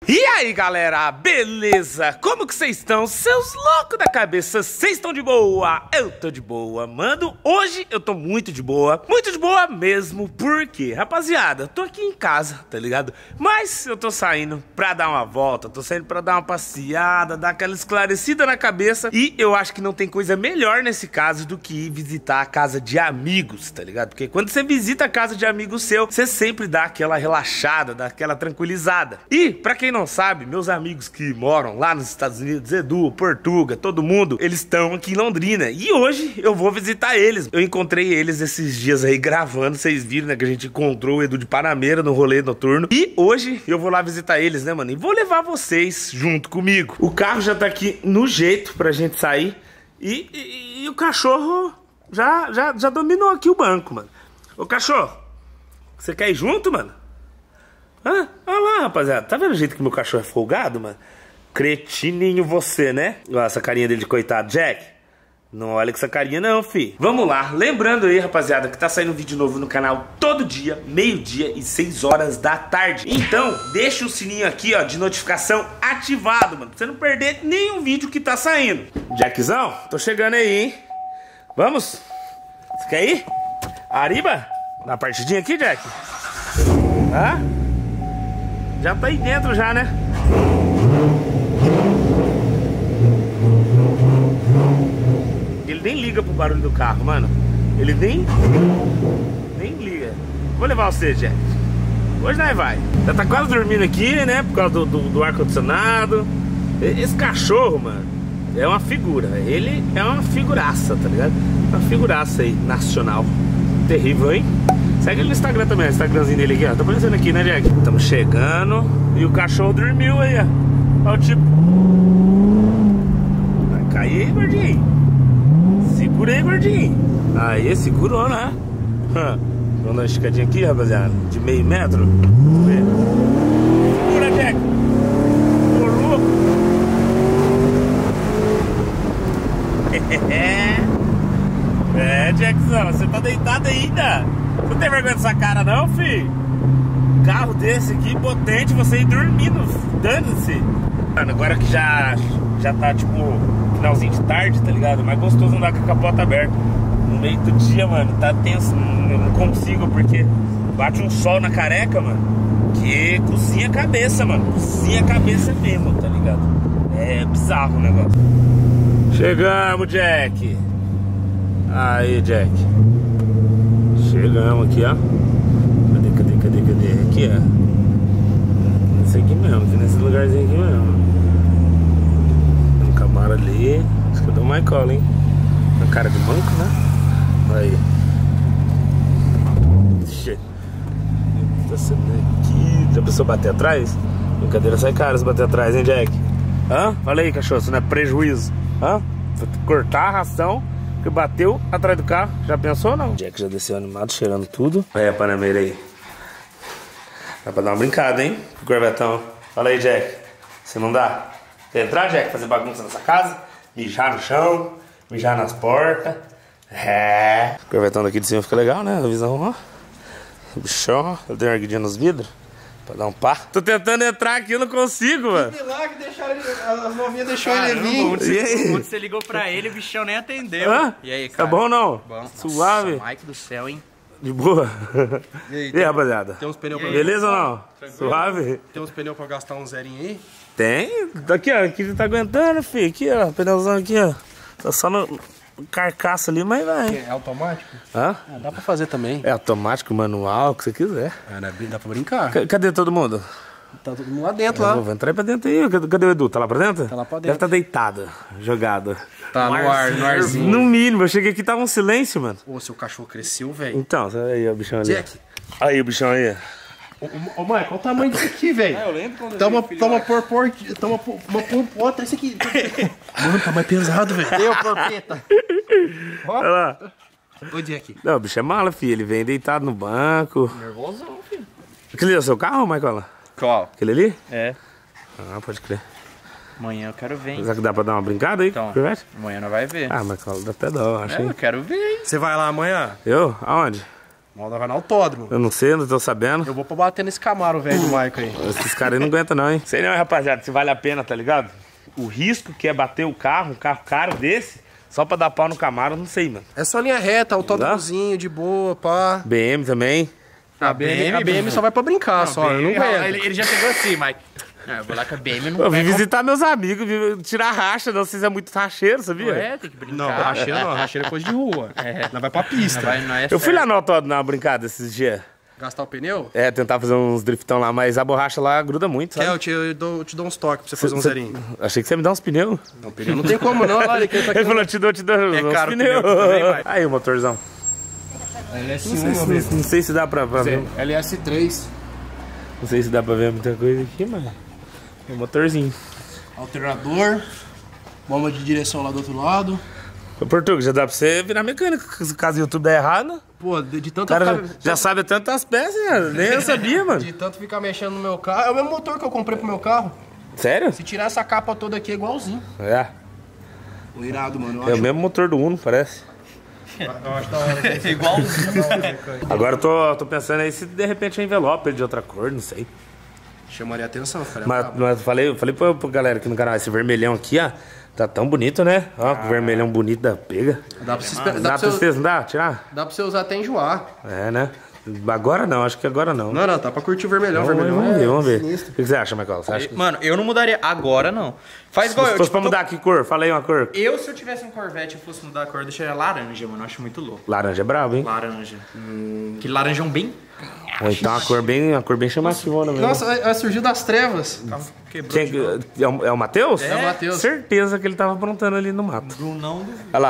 E aí galera, beleza? Como que vocês estão? Seus loucos da cabeça, vocês estão de boa? Eu tô de boa, mano. Hoje eu tô muito de boa mesmo. Por quê? Rapaziada, eu tô aqui em casa, tá ligado? Mas eu tô saindo pra dar uma volta, tô saindo pra dar uma passeada, dar aquela esclarecida na cabeça. E eu acho que não tem coisa melhor nesse caso do que ir visitar a casa de amigos, tá ligado? Porque quando você visita a casa de amigo seu, você sempre dá aquela relaxada, dá aquela tranquilizada. E pra quem não sabe, meus amigos que moram lá nos Estados Unidos, Edu, Portuga, todo mundo, eles estão aqui em Londrina. E hoje eu vou visitar eles. Eu encontrei eles esses dias aí gravando, vocês viram, né, que a gente encontrou o Edu de Panameira no rolê noturno. E hoje eu vou lá visitar eles, né, mano? E vou levar vocês junto comigo. O carro já tá aqui no jeito pra gente sair. E o cachorro já dominou aqui o banco, mano. Ô cachorro, você quer ir junto, mano? Olha lá, rapaziada. Tá vendo o jeito que meu cachorro é folgado, mano? Cretininho você, né? Olha essa carinha dele de coitado. Jack, não olha com essa carinha não, fi. Vamos lá. Lembrando aí, rapaziada, que tá saindo vídeo novo no canal todo dia, meio-dia e 6 horas da tarde. Então, deixa o sininho aqui, ó, de notificação ativado, mano. Pra você não perder nenhum vídeo que tá saindo. Jackzão, tô chegando aí, hein? Vamos? Você quer ir? Arriba? Na partidinha aqui, Jack? Hã? Já tá aí dentro já, né? Ele nem liga pro barulho do carro, mano. Ele nem liga. Vou levar você, Jack. Hoje nós vai. Já tá quase dormindo aqui, né? Por causa do ar-condicionado. Esse cachorro, mano, é uma figura. Ele é uma figuraça, tá ligado? Uma figuraça aí, nacional. Terrível, hein? Segue ele no Instagram também, o Instagramzinho dele aqui, ó. Tá aparecendo aqui, né, Jack? Estamos chegando. E o cachorro dormiu aí, ó. Olha o tipo. Vai cair aí, gordinho. Segura aí, gordinho. Aí, segurou, né? Vamos dar uma esticadinha aqui, rapaziada. De meio metro. Vamos ver. Segura, Jack. Ô, louco. É, Jackson, você tá deitado ainda? Você não tem vergonha dessa cara não, filho? Carro desse aqui, potente, você ir dormindo, dane-se. Mano, agora que já tá tipo finalzinho de tarde, tá ligado? Mais gostoso andar com a capota aberta. No meio do dia, mano, tá tenso. Eu não consigo porque bate um sol na careca, mano, que cozinha a cabeça, mano. Cozinha a cabeça mesmo, tá ligado? É bizarro o negócio. Chegamos, Jack. Aí, Jack. Chegamos aqui, ó. Cadê? Aqui, ó. Nesse aqui mesmo, aqui nesse lugarzinho aqui mesmo. Tem um Camaro ali. Acho que eu dou mais cola, hein? Uma cara de manco, né? Aí. Ixi. Tá sendo aqui. Já pensou bater atrás? Brincadeira sai cara se bater atrás, hein, Jack? Hã? Fala aí, cachorro, isso não é prejuízo. Hã? Vou cortar a ração que bateu atrás do carro. Já pensou ou não? Jack já desceu animado, cheirando tudo. Aí a Panameira aí. Dá pra dar uma brincada, hein? Pro Corvetão. Fala aí, Jack. Você não dá? Quer entrar, Jack? Fazer bagunça nessa casa? Mijar no chão? Mijar nas portas? É. O Corvetão daqui de cima fica legal, né? A visão, ó. O bichão, ó. Eu dei uma erguidinha nos vidros. Pra dar um pá. Tô tentando entrar aqui, eu não consigo, mano. Que lá que deixaram ele, as novinhas deixaram ele vir. Quando você ligou pra ele, o bichão nem atendeu. Hã? E aí, cara? Tá bom ou não? Bom. Suave. Nossa, Mike do céu, hein? De boa. E aí, rapaziada? Tem uns pneus pra... Beleza ou não? Tranquilo? Suave? Tem uns pneus pra gastar um zerinho aí? Tem. Aqui, ó. Aqui tá aguentando, filho. Aqui, ó. Pneuzão aqui, ó. Tá só no carcaça ali, mas vai. É automático? Hã? Ah, dá pra fazer também. É automático, manual, o que você quiser. Ah, dá pra brincar. Cadê todo mundo? Tá todo mundo lá dentro, lá. Vou entrar aí pra dentro aí. Cadê o Edu? Tá lá pra dentro? Tá lá pra dentro. Deve tá deitado, jogado. Tá no arzinho. No mínimo, eu cheguei aqui e tava um silêncio, mano. Ô, seu cachorro cresceu, velho. Então, aí, ó, o bichão ali. Jack. Aí, o bichão aí. Ô, Mike, olha o tamanho disso aqui, velho. Eu lembro quando Toma uma porpota, esse aqui. Mano, tá mais pesado, velho. Deu, porpeta. Olha lá. Ô, Jack. Não, o bicho é mala, filho. Ele vem deitado no banco. Nervosão, filho. Aquele é o seu carro, Michael? Qual? Aquele ali? É. Ah, pode crer. Amanhã eu quero ver, hein? Será que dá pra dar uma brincada aí? Então, Corvette? amanhã não vai ver. Ah, Michael, dá até dó, acho. Eu quero ver, hein? Você vai lá amanhã? Eu? Aonde? Malda vai no autódromo. Eu não sei, não tô sabendo. Eu vou pra bater nesse Camaro velho do Michael aí. Esses caras aí não aguentam não, hein? Sei não, rapaziada, se vale a pena, tá ligado? O risco que é bater um carro caro desse, só pra dar pau no Camaro, não sei, mano. É só linha reta, autódromozinho, de boa, pá. BM também. A BM só vai pra brincar, só. Eu não aguento. Ele já pegou assim, Mike. Eu vou lá com a BM, não Eu vim vai visitar meus amigos, vim tirar racha, não sei se é muito racheiro, sabia? É, tem que brincar. Não, racheira é coisa de rua. Não vai pra pista. Eu fui lá no autódromo dar uma brincada esses dias. Gastar o pneu? É, tentar fazer uns driftão lá, mas a borracha lá gruda muito, sabe? Eu te dou uns toques pra você fazer um zerinho. Achei que você ia me dar uns pneus. Não, pneu não tem como não, olha lá. Ele falou, te dou uns caro o pneus. pneu também, vai. Aí o motorzão. Não sei se dá pra ver. LS3. Não sei se dá pra ver muita coisa aqui, mas... É um motorzinho. Alternador. Bomba de direção lá do outro lado. Ô, Portugal, já dá pra você virar mecânico, caso o YouTube der errado. Pô, de tanto O cara ficar... já sabe tantas peças, né? Nem eu sabia, mano. De tanto ficar mexendo no meu carro. É o mesmo motor que eu comprei pro meu carro. Sério? Se tirar essa capa toda aqui é igualzinho. É. O irado, mano. É o mesmo motor do Uno, parece. Eu acho da hora. É igualzinho. Agora eu tô pensando aí se de repente é envelope de outra cor, não sei. Chamaria atenção, cara. Mas eu falei pra galera aqui no canal, esse vermelhão aqui, ó, tá tão bonito, né? Ó, que vermelhão bonito da pega. Dá pra você Dá pra vocês, não dá? Tirar? Dá pra você usar até enjoar. É, né? Agora não, acho que agora não. Não, tá pra curtir o vermelhão. Vamos ver. O que você acha, Michael? Você acha que... Mano, eu não mudaria agora, não. Faz igual Se eu. fosse pra mudar que cor? Falei uma cor. Se eu tivesse um Corvette e fosse mudar a cor, eu deixaria laranja, mano. Eu acho muito louco. Laranja é brabo, hein? Laranja. Que laranjão bem... Ou então uma cor bem chamativona mesmo. Nossa, surgiu das trevas. Quebrou. É o Matheus? É o Matheus. Certeza que ele tava aprontando ali no mato. Brunão do... Olha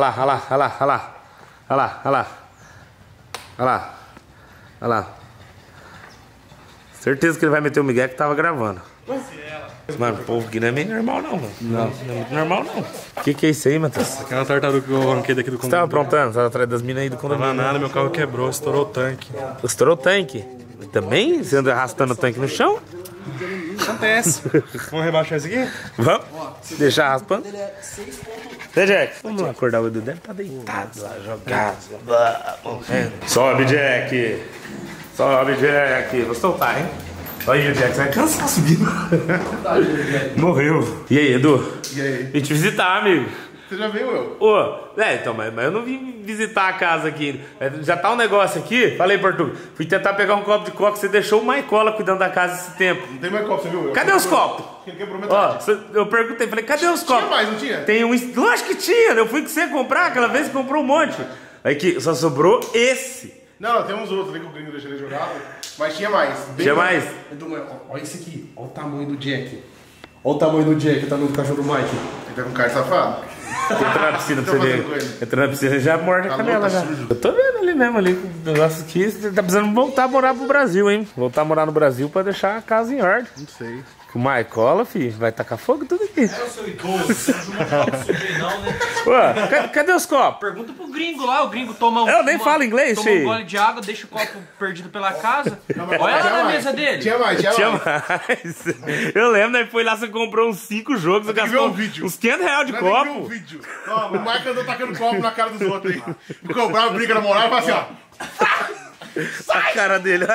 lá. Certeza que ele vai meter o Miguel que tava gravando. Mano, o povo aqui não é meio normal não, mano. Não é muito normal não. O que é isso aí, Matheus? Aquela tartaruga que eu arranquei daqui do Você tava aprontando? Você tava atrás das minas aí do condomínio? Não, nada, meu carro quebrou, estourou o tanque. Estourou o tanque? Também? Você anda arrastando o tanque no chão? Acontece. Vamos rebaixar isso aqui? Vamos? Deixar raspando? Né, Jack? Vamos lá acordar o Edu. Deve estar deitado lá, jogado. Sobe, Jack. Vou soltar, hein? Olha aí, Jack, você vai cansar subindo. Morreu. E aí, Edu? E aí? Vim te visitar, amigo. Você já veio, eu? Então, mas eu não vim visitar a casa aqui. Já tá um negócio aqui. Falei, Portugal. Fui tentar pegar um copo de coca. Você deixou o Maicola cuidando da casa esse tempo. Não tem mais copo, você viu? Cadê os copos? Ele quebrou metade. Eu perguntei, falei, cadê os copos? Tinha mais, não tinha? Tem um. Lógico que tinha. Eu fui com você comprar aquela vez que comprou um monte. Aí que só sobrou esse. Não, tem uns outros ali que o gringo deixou ele jogado. Mas tinha mais. Tinha mais? Olha esse aqui. Olha o tamanho do Jack. Olha o tamanho do Jack, o tamanho do cachorro do Mike. Ele tá com cara safado. Entra na piscina pra você ver. Entra na piscina e já morde a canela já. Sujo. Eu tô vendo ali mesmo, ali. O negócio aqui. Você tá precisando voltar a morar pro Brasil, hein? Voltar a morar no Brasil pra deixar a casa em ordem. Não sei. O Maicola, filho, vai tacar fogo tudo aqui. Eu sou idoso, não subi não, né? Ué, cadê os copos? Pergunta pro gringo lá, o gringo toma um... Eu nem falo inglês, toma filho. um gole de água, deixa o copo perdido pela casa. Olha lá na mesa dele. Tinha mais. Eu lembro, né? Foi lá, você comprou uns 5 jogos, você gastou uns R$500 de copo. Um vídeo. Ó, o Mike andou tacando copo na cara dos outros aí. Ficou bravo, briga na moral e fala assim, ó. A cara dele.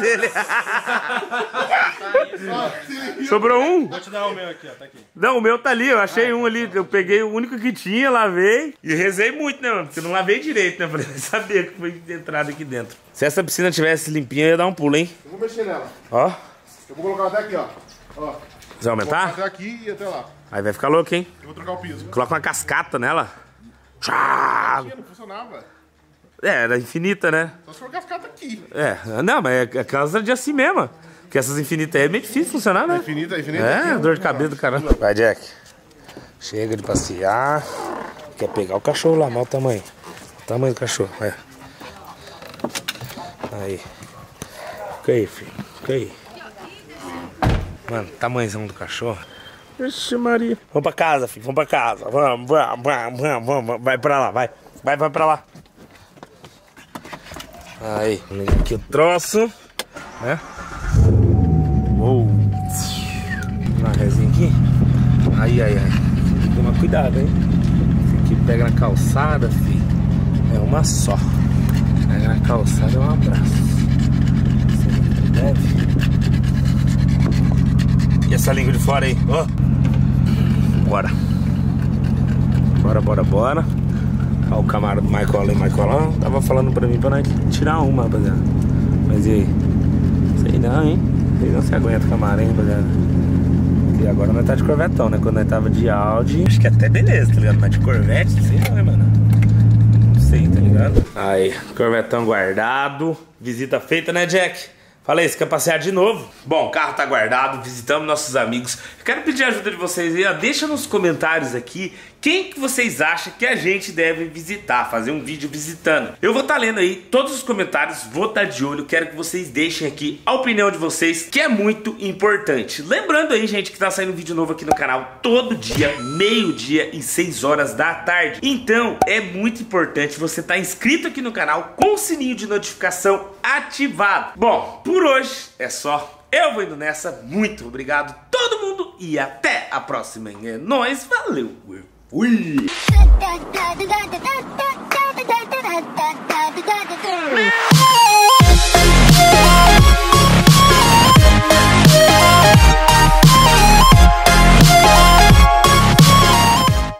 Sobrou um? Vou te dar o meu aqui, ó, tá aqui. Não, o meu tá ali, eu achei um ali. Eu peguei o único que tinha, lavei. E rezei muito, né, mano? Porque eu não lavei direito, né? Falei, sabia que foi entrado aqui dentro. Se essa piscina tivesse limpinha, eu ia dar um pulo, hein? Eu vou mexer nela. Ó. Eu vou colocar até aqui, ó. Você vai Vou aumentar? até aqui e até lá. Aí vai ficar louco, hein? Eu vou trocar o piso. Coloca uma cascata nela. Tchau. Não funcionava. É, era infinita, né? Só se for cascata aqui. Não, mas é causa de assim mesmo. Porque essas infinitas aí é meio difícil funcionar, né? Infinita. É, dor de cabeça do caramba. Vai, Jack. Chega de passear. Quer pegar o cachorro lá, mal o tamanho. O tamanho do cachorro, vai. Aí. Fica aí, filho. Fica aí. Mano, tamanhozão do cachorro. Vixe, Maria. Vamos pra casa, filho. Vamos pra casa. Vamos. Vai pra lá, vai. Vai pra lá. Aí, liga aqui o troço, né? Uou. Uma resinha aqui. Aí. Toma cuidado, hein? Esse aqui pega na calçada, filho. É uma só. Aí na calçada é um abraço. Deve. E essa língua de fora aí, ó. Bora. Bora. Ó o camarada do Michael ali, Michael tava falando pra mim pra nós tirar uma, rapaziada. Mas e aí? Sei não, hein? Sei não se aguenta o camarada, hein, rapaziada. E agora nós tá de corvetão, né? Quando nós tava de Audi, acho que até beleza, tá ligado? Mas de Corvette, sei não, né, mano? Não sei, tá ligado? Aí, corvetão guardado. Visita feita, né, Jack? Falei, você quer passear de novo? Bom, o carro tá guardado, visitamos nossos amigos. Eu quero pedir a ajuda de vocês aí, ó. Deixa nos comentários aqui quem que vocês acham que a gente deve visitar, fazer um vídeo visitando. Eu vou estar lendo aí todos os comentários, vou estar de olho, quero que vocês deixem aqui a opinião de vocês, que é muito importante. Lembrando aí, gente, que tá saindo vídeo novo aqui no canal todo dia, meio-dia e 6 horas da tarde. Então, é muito importante você estar inscrito aqui no canal com o sininho de notificação ativado. Bom, por hoje é só. Eu vou indo nessa. Muito obrigado todo mundo e até a próxima. É nóis, valeu. Fui.